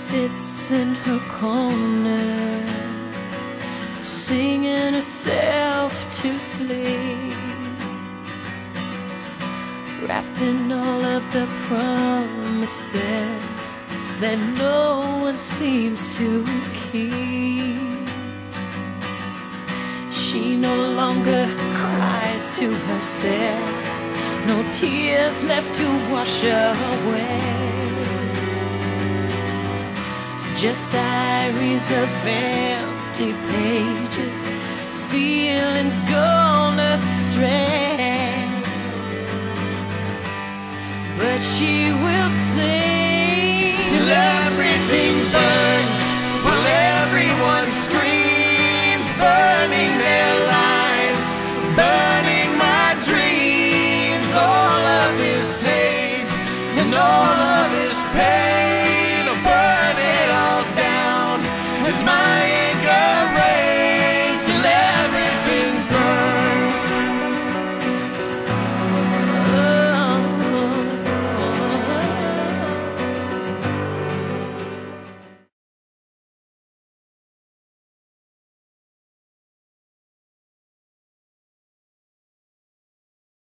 sits in her corner, singing herself to sleep, wrapped in all of the promises that no one seems to keep. She no longer cries to herself, no tears left to wash away, just diaries of empty pages, feelings gone astray. But she will sing till everything burns, while everyone screams, burning their lives, burning my dreams. All of this hate and all of this pain,